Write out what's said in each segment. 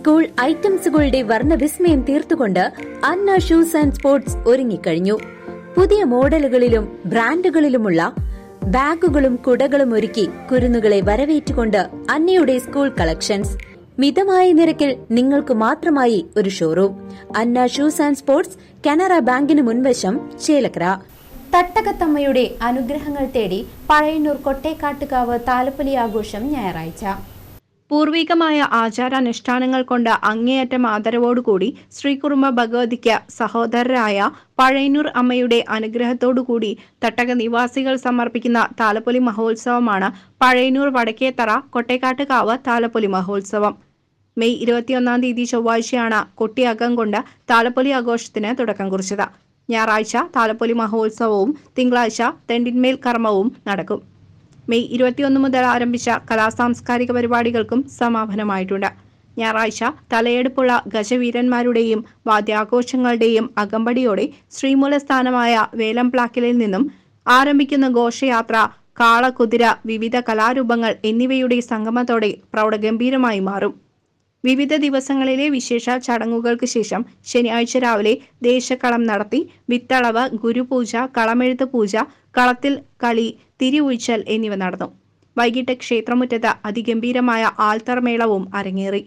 School ഐറ്റംസുകളുടെ വർണ്ണവിസ്മയം തീർത്തുകൊണ്ട് അന്ന ഷൂസ് ആൻഡ് സ്പോർട്സ് ഒരുങ്ങിക്കഴിഞ്ഞു. പുതിയ മോഡലുകളിലും ബ്രാൻഡുകളിലുമുള്ള ബാഗുകളും കുടകളും ഒരുക്കി കുരുന്നുകളെ വരവേറ്റുകൊണ്ട് അന്നയുടെ സ്കൂൾ കളക്ഷൻസ്. മിതമായ നിരക്കിൽ നിങ്ങൾക്ക് മാത്രമായി ഒരു showroom. Anna shoes and sports, Canara ബാങ്കിന് മുൻവശം, ചേലക്കര. തട്ടകത്തമ്മയുടെ അനുഗ്രഹങ്ങൾ തേടി പഴയന്നൂർ കൊട്ടേക്കാട്ടുകാവ് താലപ്പൊലി ആഘോഷം ഞായറാഴ്ച. പൂർവികമായ ആചാരാനുഷ്ഠാനങ്ങൾ കൊണ്ട് അങ്ങേയറ്റം ആദരവോടുകൂടി ശ്രീകുറുമ്പ ഭഗവതിക്ക് സഹോദരരായ പഴയന്നൂർ അമ്മയുടെ അനുഗ്രഹത്തോടുകൂടി തട്ടക നിവാസികൾ സമർപ്പിക്കുന്ന താലപ്പൊലി മഹോത്സവമാണ് പഴയന്നൂർ വടക്കേത്തറ കൊട്ടേക്കാട്ടുകാവ് താലപ്പൊലി മഹോത്സവം. മെയ് 21 ചൊവ്വാഴ്ചയാണ് കൊട്ടിയകം കൊണ്ട് താലപ്പൊലി ആഘോഷത്തിന് തുടക്കം കുറിച്ചത്. ഞായറാഴ്ച താലപ്പൊലി മഹോത്സവവും തിങ്കളാഴ്ച തെണ്ടിന്മേൽ കർമ്മവും നടക്കും. മെയ് 21 മുതൽ ആരംഭിച്ച കലാസാംസ്കാരിക പരിപാടികൾക്കും സമാപനമായിട്ടുണ്ട്. ഞായറാഴ്ച തലയെടുപ്പുള്ള ഗജവീരന്മാരുടെയും വാദ്യാഘോഷങ്ങളുടെയും അകമ്പടിയോടെ ശ്രീമൂലസ്ഥാനമായ വേലംപ്ലാക്കലിൽ നിന്നും ആരംഭിക്കുന്ന ഘോഷയാത്ര കാള, കുതിര, വിവിധ കലാരൂപങ്ങൾ എന്നിവയുടെ സംഗമത്തോടെ പ്രൗഢഗംഭീരമായി മാറും. വിവിധ ദിവസങ്ങളിലെ വിശേഷ ചടങ്ങുകൾക്ക് ശേഷം ശനിയാഴ്ച രാവിലെ ദേശക്കളം നടത്തി വിത്തളവ്, ഗുരുപൂജ, കളമെഴുത്ത് പൂജ, കളത്തിൽ കളി, തിരിഉഴിച്ചൽ എന്നിവ നടന്നു. വൈകിട്ട് ക്ഷേത്രമുറ്റത്ത് അതിഗംഭീരമായ ആൽത്തറമേളവും അരങ്ങേറി.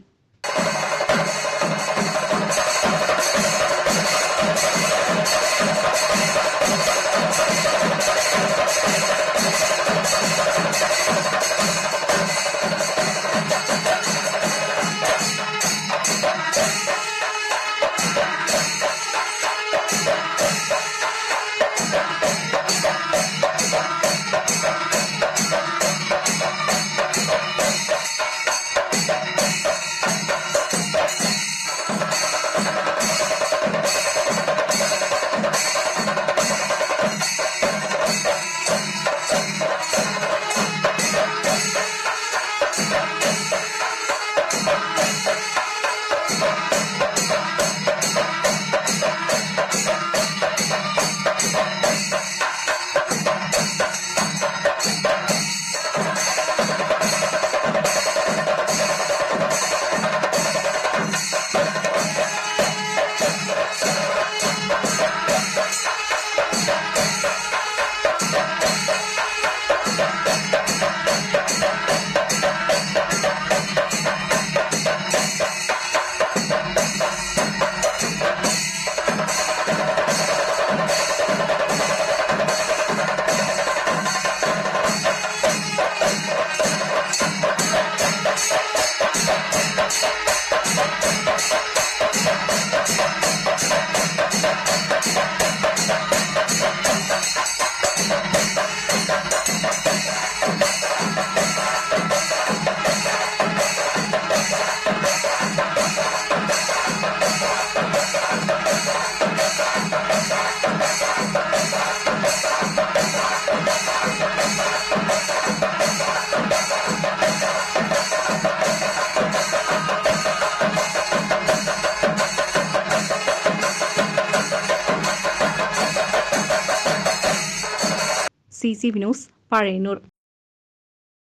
CC news, Pazhayannur.